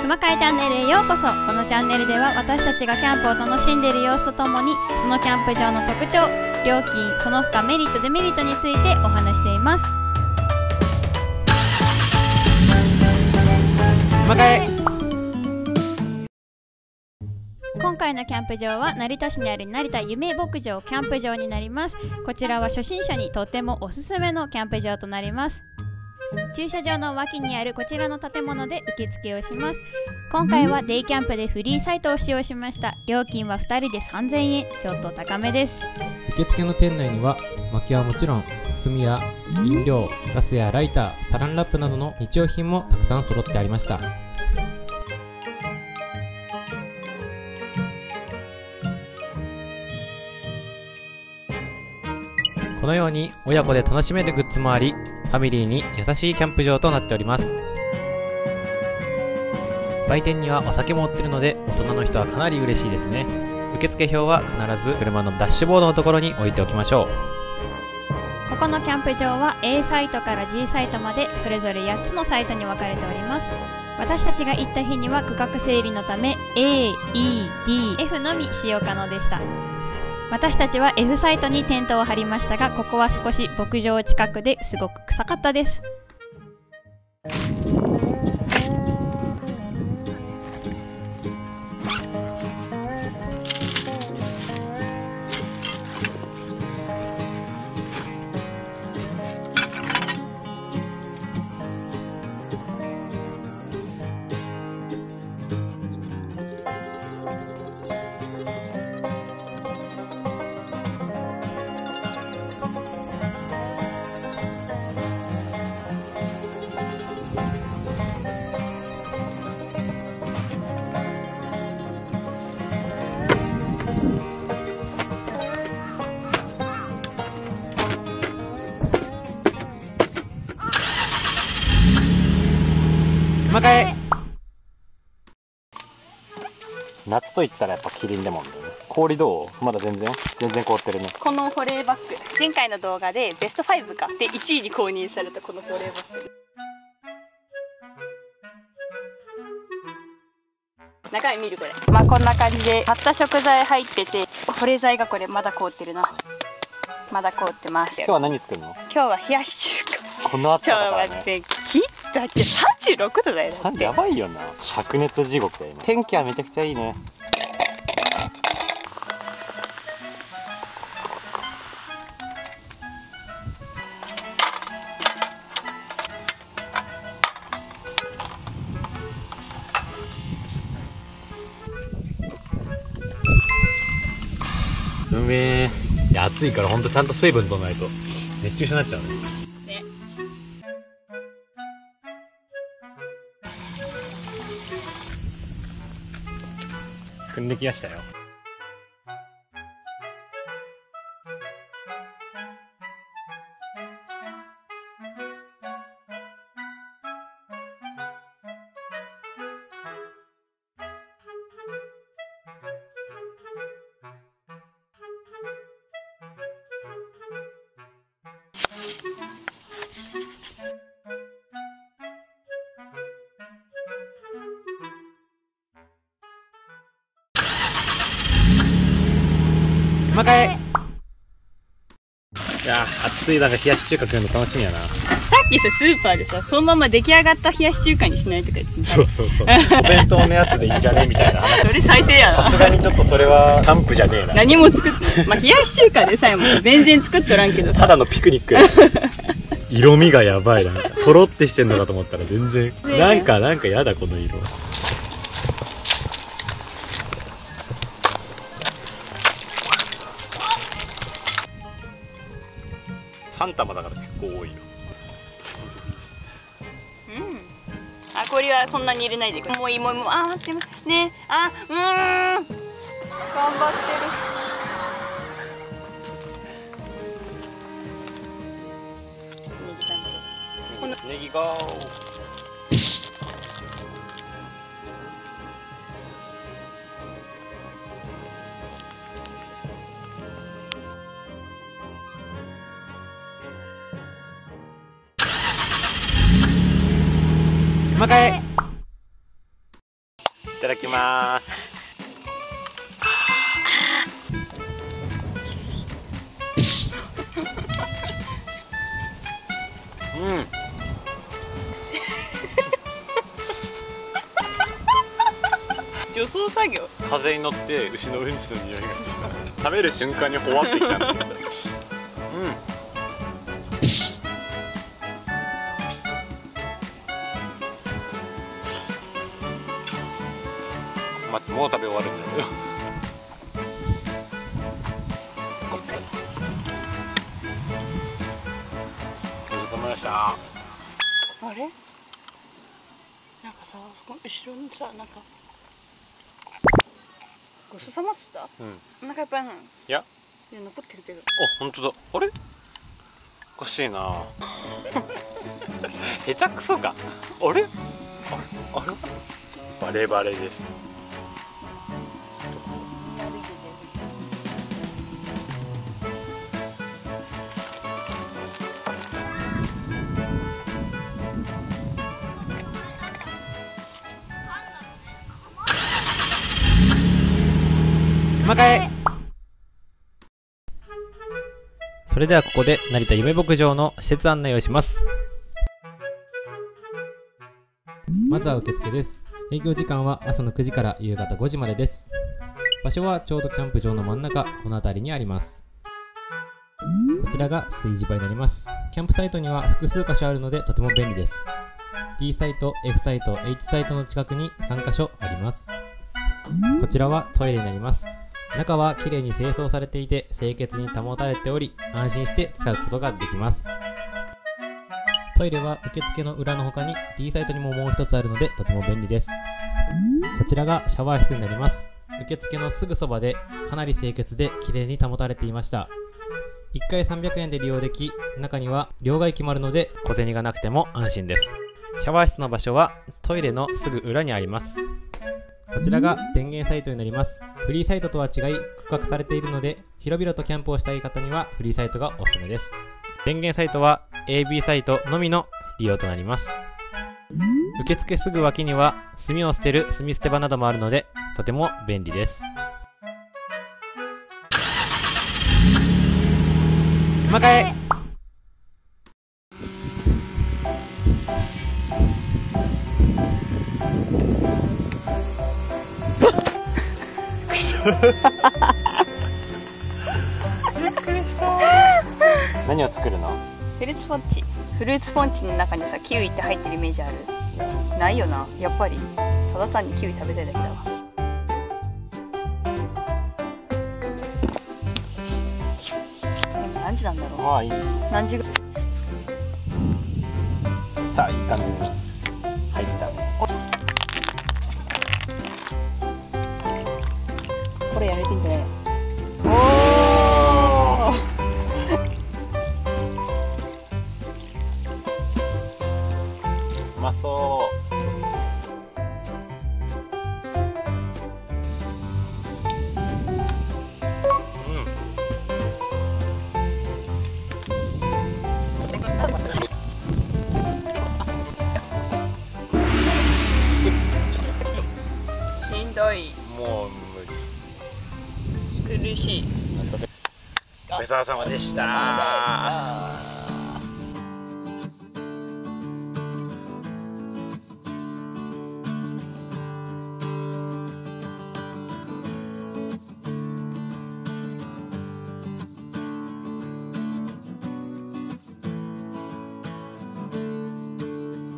熊会チャンネルへようこそ。このチャンネルでは私たちがキャンプを楽しんでいる様子とともに、そのキャンプ場の特徴、料金、その他メリットデメリットについてお話しています。 熊会。 今回のキャンプ場は成田市にある成田夢牧場キャンプ場になります。こちらは初心者にとってもおすすめのキャンプ場となります。駐車場の脇にあるこちらの建物で受付をします。今回はデイキャンプでフリーサイトを使用しました。料金は2人で3000円、ちょっと高めです。 受付の店内には薪はもちろん炭や飲料、ガスやライター、サランラップなどの日用品もたくさん揃ってありました。このように親子で楽しめるグッズもあり、ファミリーに優しいキャンプ場となっております。売店にはお酒も売っているので、大人の人はかなり嬉しいですね。受付表は必ず車のダッシュボードのところに置いておきましょう。 ここのキャンプ場は A サイトから G サイトまでそれぞれ8つのサイトに分かれております。私たちが行った日には区画整理のため A、E、D、F のみ使用可能でした。私たちは F サイトにテントを張りましたが、ここは少し牧場近くですごく臭かったです。 熊会。夏といったらやっぱキリンレモンだよね。氷どう？まだ全然凍ってるね。 この保冷バッグ、前回の動画でベスト5かで1位に公認されたこの保冷バッグ。中身見るこれ。こんな感じで買った食材入ってて、保冷剤がこれまだ凍ってるな。まだ凍ってます。 今日は何作るの？ 今日は冷やし中華。 この暑さだからね。 ちょっと待って、だって36度だよ。 やばいよな。灼熱地獄だよ今。天気はめちゃくちゃいいね。うめー。いや暑いからほんとちゃんと水分取らないと熱中症になっちゃうね。踏んできましたよ。熊会。いや暑い中冷やし中華食うの楽しみやな。 さっきさスーパーでさ、そのまま出来上がった冷やし中華にしないとか言ってた。 そうそうそうお弁当のやつでいいんじゃねみたいな話。 それ最低やな。 さすがにちょっとそれはキャンプじゃねえな。 何も作ってない。冷やし中華でさえも全然作っとらんけどさ、 ただのピクニック色味がやばいな。とろってしてんのかと思ったら全然なんかやだこの色。3玉だから結構多いよ。 氷はそんなに入れないでくれ。もういいもう待ってね。頑張ってる。 ネギが熊谷。 ただきます。 除草作業。 風に乗って牛のうんちの匂いが食べる瞬間にほわってきた。待って、もう食べ終わるんだけど。閉じ込めました。 あれ？なんかさ、そこ後ろにさ、なんかごちそうさまっつった？お腹いっぱいなの？いや、 残ってるけど。 あ、本当だ。あれ？おかしいな。下手くそか。あれ？あれ？バレバレです。熊谷。それではここで成田夢牧場の施設案内をします。まずは受付です。営業時間は朝の9時から夕方5時までです。場所はちょうどキャンプ場の真ん中、この辺りにあります。こちらが炊事場になります。キャンプサイトには複数箇所あるのでとても便利です。D サイト、F サイト、H サイトの近くに3箇所あります。こちらはトイレになります。中はきれいに清掃されていて清潔に保たれており、安心して使うことができます。トイレは受付の裏の他に D サイトにももう一つあるのでとても便利です。こちらがシャワー室になります。受付のすぐそばでかなり清潔できれいに保たれていました。1回300円で利用でき、中には両替機もあるので小銭がなくても安心です。シャワー室の場所はトイレのすぐ裏にあります。こちらが電源サイトになります。フリーサイトとは違い区画されているので、広々とキャンプをしたい方にはフリーサイトがおすすめです。電源サイトは AB サイトのみの利用となります。受付すぐ脇には炭を捨てる炭捨て場などもあるのでとても便利です。熊谷。びっくりした。何を作るの？ フルーツポンチ。フルーツポンチの中にさ、キウイって入ってるイメージある？ないよな、やっぱり。ただ単にキウイ食べたいだけだわ。何時なんだろう。 まあいい。 何時ぐらい？ さあ、いい感じに入った。 これやめてんじゃないの？おーうまそう。 しんどい。 もう無理。 苦しい。 ごちそうさまでした。